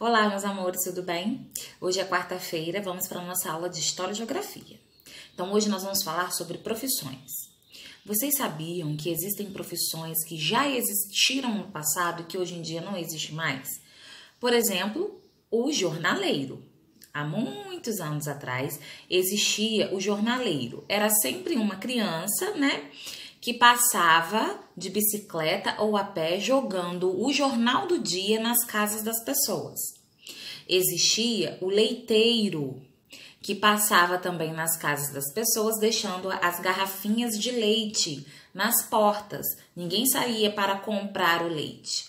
Olá, meus amores, tudo bem? Hoje é quarta-feira, vamos para a nossa aula de História e Geografia. Então, hoje nós vamos falar sobre profissões. Vocês sabiam que existem profissões que já existiram no passado e que hoje em dia não existe mais? Por exemplo, o jornaleiro. Há muitos anos atrás existia o jornaleiro. Era sempre uma criança, né, que passava de bicicleta ou a pé jogando o jornal do dia nas casas das pessoas. Existia o leiteiro, que passava também nas casas das pessoas, deixando as garrafinhas de leite nas portas. Ninguém saía para comprar o leite.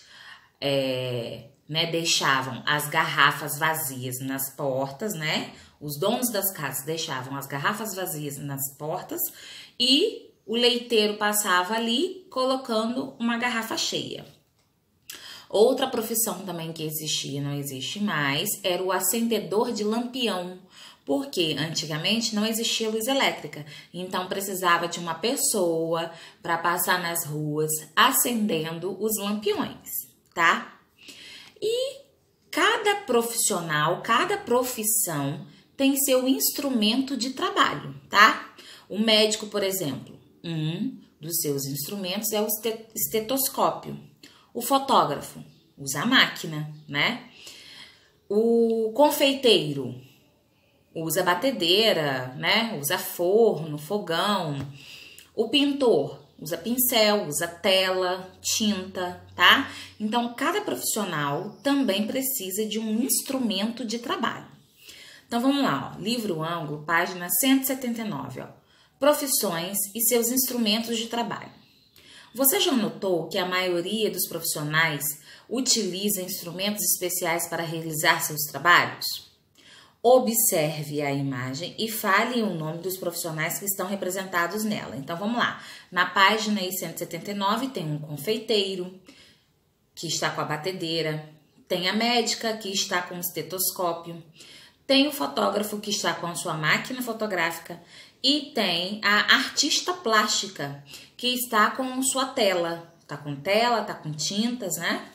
Deixavam as garrafas vazias nas portas, né? Os donos das casas deixavam as garrafas vazias nas portas e o leiteiro passava ali colocando uma garrafa cheia. Outra profissão também que existia, não existe mais, era o acendedor de lampião, porque antigamente não existia luz elétrica, então precisava de uma pessoa para passar nas ruas acendendo os lampiões, tá? E cada profissional, cada profissão tem seu instrumento de trabalho, tá? O médico, por exemplo, um dos seus instrumentos é o estetoscópio. O fotógrafo usa a máquina, né? O confeiteiro usa batedeira, né? Usa forno, fogão. O pintor usa pincel, usa tela, tinta, tá? Então, cada profissional também precisa de um instrumento de trabalho. Então, vamos lá, ó. Livro Ângulo, página 179, ó. Profissões e seus instrumentos de trabalho. Você já notou que a maioria dos profissionais utiliza instrumentos especiais para realizar seus trabalhos? Observe a imagem e fale o nome dos profissionais que estão representados nela. Então, vamos lá. Na página 179 tem um confeiteiro, que está com a batedeira. Tem a médica, que está com o estetoscópio. Tem o fotógrafo, que está com a sua máquina fotográfica. E tem a artista plástica, que está com sua tela. Tá com tela, tá com tintas, né?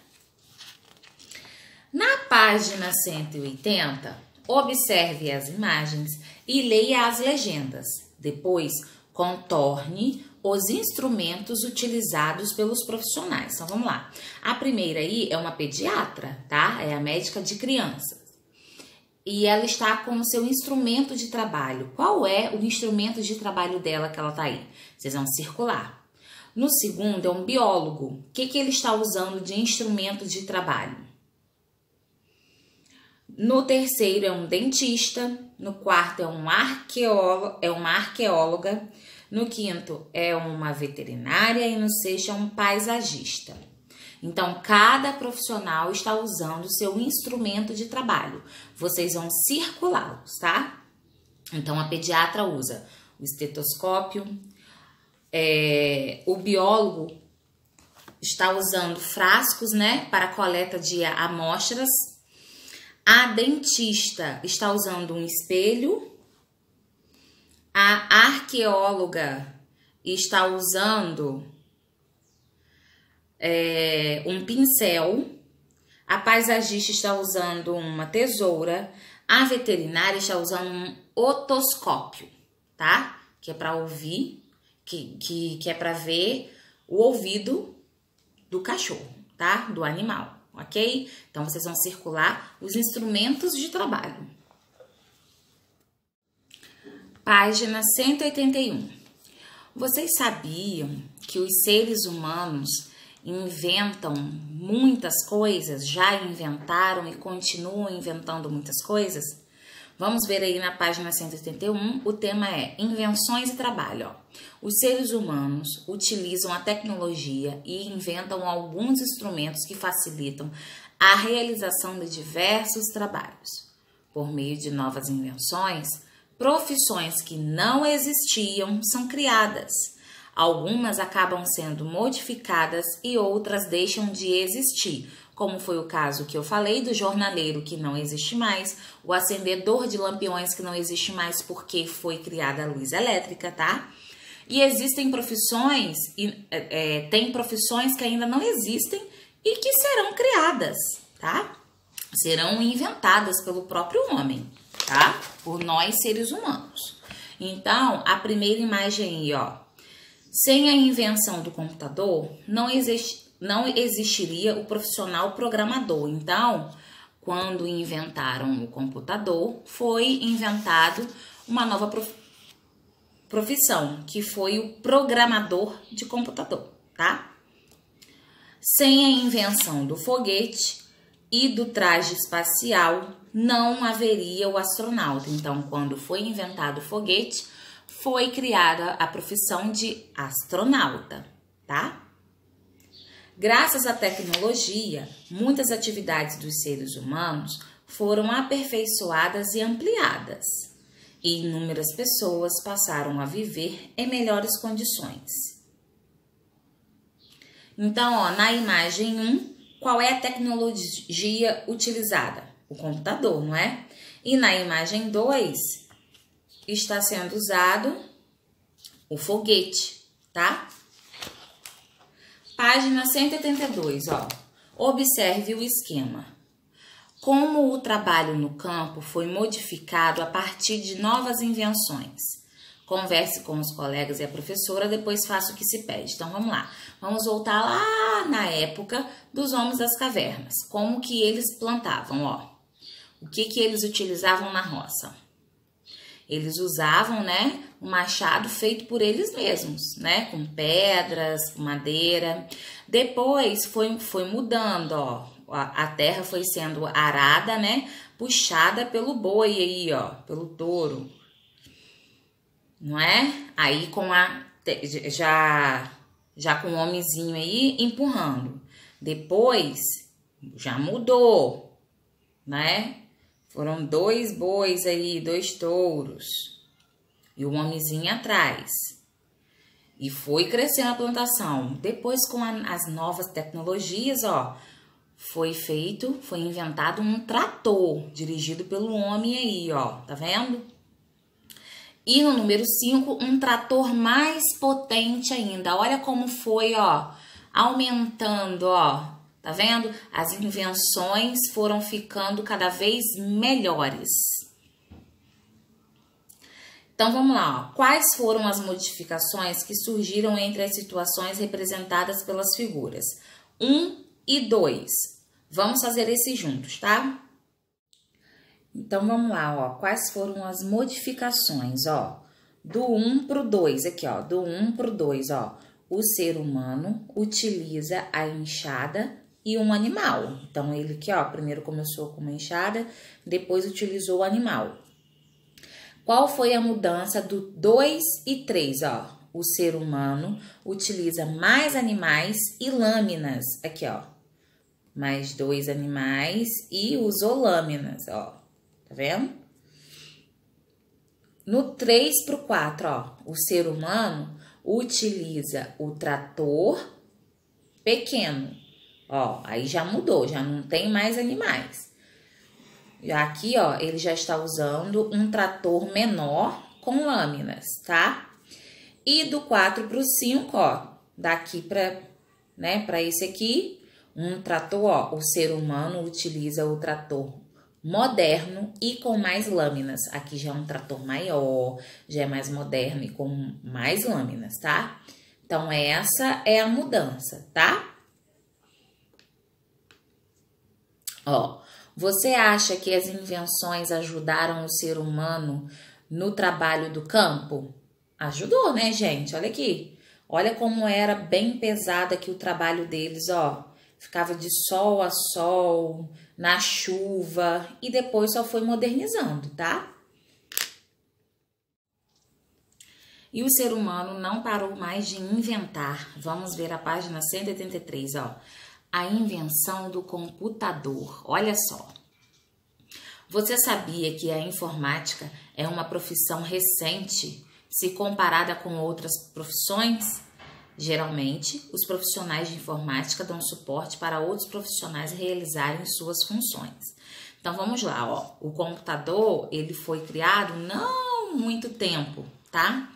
Na página 180, observe as imagens e leia as legendas. Depois, contorne os instrumentos utilizados pelos profissionais. Então, vamos lá. A primeira aí é uma pediatra, tá? É a médica de crianças. E ela está com o seu instrumento de trabalho. Qual é o instrumento de trabalho dela que ela tá aí? Vocês vão circular. No segundo é um biólogo. O que ele está usando de instrumento de trabalho? No terceiro é um dentista. No quarto é uma arqueóloga. No quinto é uma veterinária. E no sexto é um paisagista. Então, cada profissional está usando o seu instrumento de trabalho. Vocês vão circulá-los, tá? Então, a pediatra usa o estetoscópio. O biólogo está usando frascos, né, para coleta de amostras. A dentista está usando um espelho. A arqueóloga está usando um pincel. A paisagista está usando uma tesoura. A veterinária está usando um otoscópio, tá? Que é para ouvir, que é para ver o ouvido do cachorro, tá? Do animal, ok? Então, vocês vão circular os instrumentos de trabalho. Página 181. Vocês sabiam que os seres humanos inventam muitas coisas, já inventaram e continuam inventando muitas coisas? Vamos ver aí na página 181, o tema é invenções e trabalho. Ó. Os seres humanos utilizam a tecnologia e inventam alguns instrumentos que facilitam a realização de diversos trabalhos. Por meio de novas invenções, profissões que não existiam são criadas. Algumas acabam sendo modificadas e outras deixam de existir, como foi o caso que eu falei do jornaleiro, que não existe mais, o acendedor de lampiões, que não existe mais porque foi criada a luz elétrica, tá? E existem profissões, tem profissões que ainda não existem e que serão criadas, tá? serão inventadas pelo próprio homem, tá? Por nós, seres humanos. Então, a primeira imagem aí, ó. Sem a invenção do computador, não existiria o profissional programador. Então, quando inventaram o computador, foi inventado uma nova profissão, que foi o programador de computador, tá? Sem a invenção do foguete e do traje espacial, não haveria o astronauta. Então, quando foi inventado o foguete, foi criada a profissão de astronauta, tá? Graças à tecnologia, muitas atividades dos seres humanos foram aperfeiçoadas e ampliadas, e inúmeras pessoas passaram a viver em melhores condições. Então, ó, na imagem 1, qual é a tecnologia utilizada? O computador, não é? E na imagem 2, está sendo usado o foguete, tá? Página 182, ó. Observe o esquema. Como o trabalho no campo foi modificado a partir de novas invenções. Converse com os colegas e a professora, depois faça o que se pede. Então, vamos lá. Vamos voltar lá na época dos homens das cavernas. Como que eles plantavam, ó. O que eles utilizavam na roça? Eles usavam, né, um machado feito por eles mesmos, né, com pedras, com madeira. Depois foi mudando, ó, a terra foi sendo arada, né, puxada pelo boi aí, ó, pelo touro, não é? Aí com já com o homenzinho aí empurrando. Depois já mudou, né? Foram 2 bois aí, 2 touros. E o homenzinho atrás. E foi crescendo a plantação. Depois, com as novas tecnologias, ó, foi inventado um trator, dirigido pelo homem aí, ó. Tá vendo? E no número 5, um trator mais potente ainda. Olha como foi, ó, aumentando, ó. Tá vendo? As invenções foram ficando cada vez melhores. Então, vamos lá, ó. Quais foram as modificações que surgiram entre as situações representadas pelas figuras 1 e 2? Vamos fazer esses juntos, tá? Então, vamos lá, ó. Quais foram as modificações, ó? Do 1 pro 2, aqui, ó. Do 1 pro 2, ó. O ser humano utiliza a enxada e um animal. Então, ele aqui, ó, primeiro começou com uma enxada, depois utilizou o animal. Qual foi a mudança do 2 e 3, ó? O ser humano utiliza mais animais e lâminas. Aqui, ó. Mais 2 animais e usou lâminas, ó. Tá vendo? No 3 pro 4, ó. O ser humano utiliza o trator pequeno. Ó, aí já mudou, já não tem mais animais. Já aqui, ó, ele já está usando um trator menor com lâminas, tá? E do 4 pro 5, ó, daqui para, né, para esse aqui, um trator, ó, o ser humano utiliza o trator moderno e com mais lâminas. Aqui já é um trator maior, já é mais moderno e com mais lâminas, tá? Então, essa é a mudança, tá? Ó, você acha que as invenções ajudaram o ser humano no trabalho do campo? Ajudou, né, gente? Olha aqui. Olha como era bem pesado aqui o trabalho deles, ó. Ficava de sol a sol, na chuva, e depois só foi modernizando, tá? E o ser humano não parou mais de inventar. Vamos ver a página 183, ó. A invenção do computador. Olha só. Você sabia que a informática é uma profissão recente se comparada com outras profissões? Geralmente, os profissionais de informática dão suporte para outros profissionais realizarem suas funções. Então, vamos lá, ó. O computador, ele foi criado não muito tempo, tá?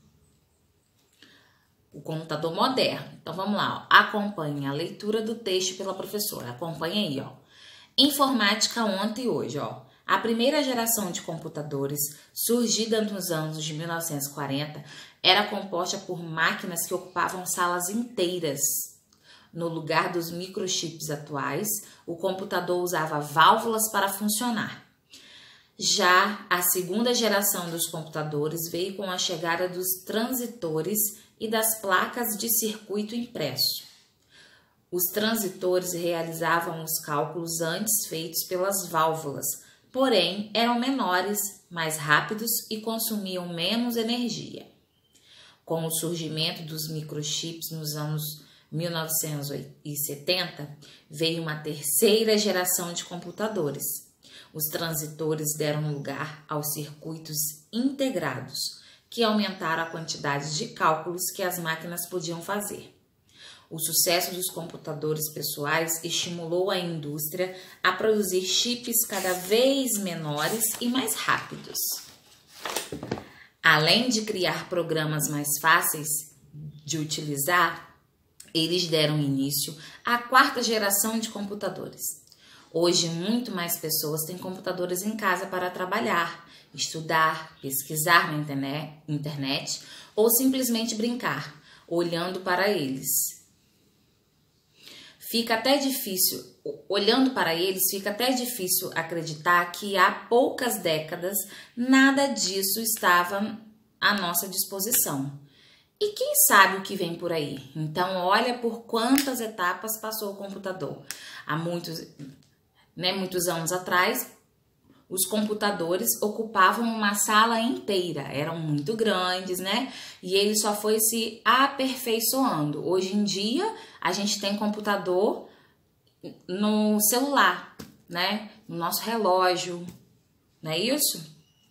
O computador moderno. Então, vamos lá, ó. Acompanhe a leitura do texto pela professora. Acompanhe aí, ó. Informática ontem e hoje, ó. A primeira geração de computadores, surgida nos anos de 1940, era composta por máquinas que ocupavam salas inteiras. No lugar dos microchips atuais, o computador usava válvulas para funcionar. Já a segunda geração dos computadores veio com a chegada dos transitores e das placas de circuito impresso. Os transitores realizavam os cálculos antes feitos pelas válvulas, porém eram menores, mais rápidos e consumiam menos energia. Com o surgimento dos microchips nos anos 1970, veio uma terceira geração de computadores. Os transitores deram lugar aos circuitos integrados, que aumentaram a quantidade de cálculos que as máquinas podiam fazer. O sucesso dos computadores pessoais estimulou a indústria a produzir chips cada vez menores e mais rápidos. Além de criar programas mais fáceis de utilizar, eles deram início à quarta geração de computadores. Hoje, muito mais pessoas têm computadores em casa para trabalhar, estudar, pesquisar na internet ou simplesmente brincar, olhando para eles. Olhando para eles, fica até difícil acreditar que há poucas décadas nada disso estava à nossa disposição. E quem sabe o que vem por aí? Então, olha por quantas etapas passou o computador. Há muitos anos atrás, os computadores ocupavam uma sala inteira, eram muito grandes, né? E ele só foi se aperfeiçoando. Hoje em dia, a gente tem computador no celular, né? No nosso relógio, não é isso?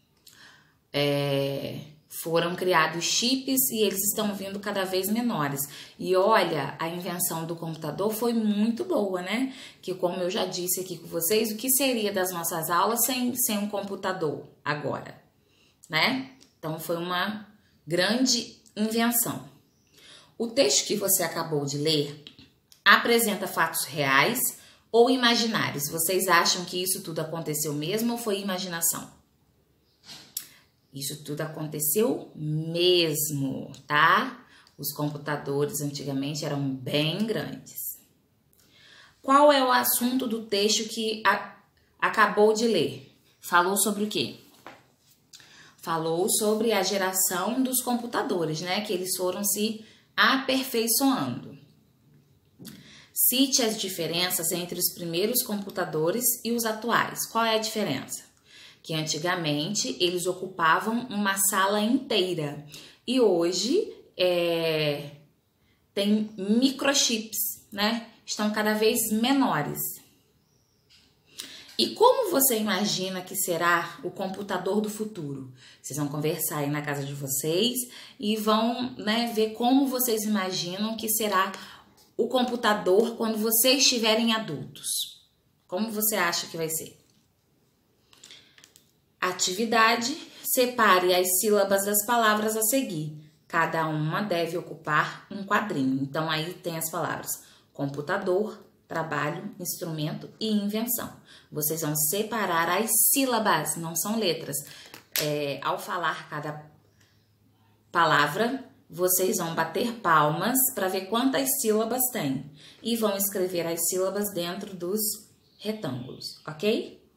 Foram criados chips e eles estão vindo cada vez menores. E olha, a invenção do computador foi muito boa, né? Que como eu já disse aqui com vocês, o que seria das nossas aulas sem um computador agora, né? Então foi uma grande invenção. O texto que você acabou de ler apresenta fatos reais ou imaginários. Vocês acham que isso tudo aconteceu mesmo ou foi imaginação? Isso tudo aconteceu mesmo, tá? Os computadores antigamente eram bem grandes. Qual é o assunto do texto que acabou de ler? Falou sobre o quê? Falou sobre a geração dos computadores, né? Que eles foram se aperfeiçoando. Cite as diferenças entre os primeiros computadores e os atuais. Qual é a diferença? Que antigamente eles ocupavam uma sala inteira e hoje tem microchips, né? Estão cada vez menores. E como você imagina que será o computador do futuro? Vocês vão conversar aí na casa de vocês e vão, né, ver como vocês imaginam que será o computador quando vocês estiverem adultos. Como você acha que vai ser? Atividade: separe as sílabas das palavras a seguir. Cada uma deve ocupar um quadrinho. Então, aí tem as palavras computador, trabalho, instrumento e invenção. Vocês vão separar as sílabas, não são letras. Ao falar cada palavra, vocês vão bater palmas para ver quantas sílabas tem. E vão escrever as sílabas dentro dos retângulos, ok?